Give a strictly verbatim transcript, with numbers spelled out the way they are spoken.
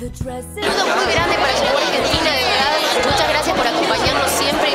Un saludo muy grande para Argentina, de verdad. Muchas gracias por acompañarnos siempre